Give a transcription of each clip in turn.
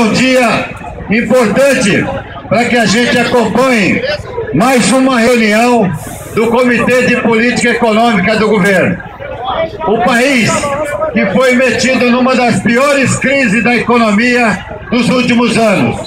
um dia importante para que a gente acompanhe mais uma reunião do Comitê de Política Econômica do governo. O país que foi metido numa das piores crises da economia dos últimos anos.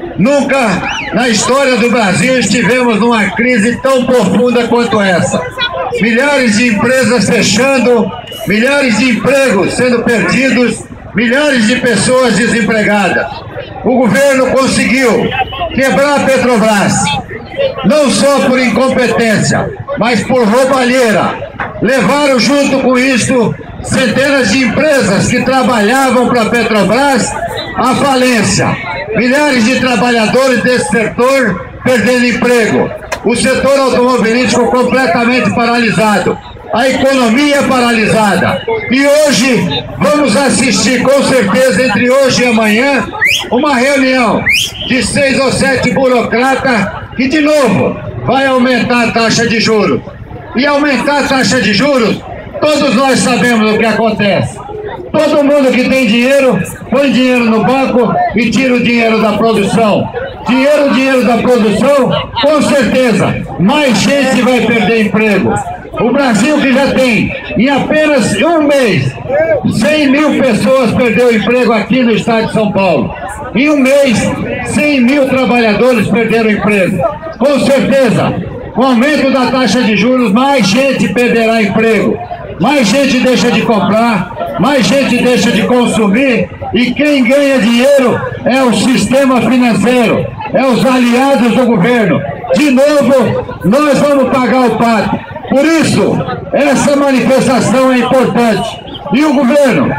Nunca na história do Brasil estivemos numa crise tão profunda quanto essa. Milhares de empresas fechando, milhares de empregos sendo perdidos, milhares de pessoas desempregadas. O governo conseguiu quebrar a Petrobras, não só por incompetência, mas por roubalheira. Levaram junto com isso centenas de empresas que trabalhavam para a Petrobras à falência. Milhares de trabalhadores desse setor perdendo emprego. O setor automobilístico completamente paralisado. A economia paralisada. E hoje vamos assistir, com certeza, entre hoje e amanhã, uma reunião de 6 ou 7 burocratas que, de novo, vai aumentar a taxa de juros. E aumentar a taxa de juros, todos nós sabemos o que acontece. Todo mundo que tem dinheiro, põe dinheiro no banco e tira o dinheiro da produção. Dinheiro da produção, com certeza, mais gente vai perder emprego. O Brasil, que já tem, em apenas um mês, 100 mil pessoas perderam emprego aqui no estado de São Paulo. Em um mês, 100 mil trabalhadores perderam emprego. Com certeza, com o aumento da taxa de juros, mais gente perderá emprego. Mais gente deixa de comprar, mais gente deixa de consumir, e quem ganha dinheiro é o sistema financeiro, é os aliados do governo. De novo, nós vamos pagar o pato. Por isso, essa manifestação é importante. E o governo,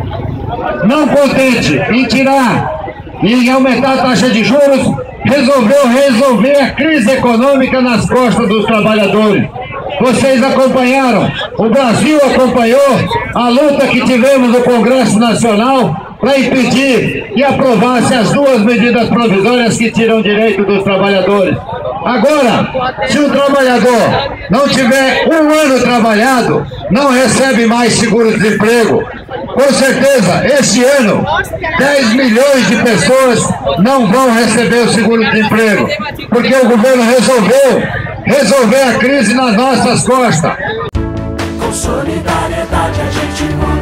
não contente em tirar e em aumentar a taxa de juros, resolveu resolver a crise econômica nas costas dos trabalhadores. Vocês acompanharam, o Brasil acompanhou a luta que tivemos no Congresso Nacional para impedir e aprovasse as duas medidas provisórias que tiram o direito dos trabalhadores. Agora, se o trabalhador não tiver um ano trabalhado, não recebe mais seguro-desemprego. Com certeza, este ano, 10 milhões de pessoas não vão receber o seguro-desemprego, porque o governo resolver a crise nas nossas costas. Com solidariedade a gente muda.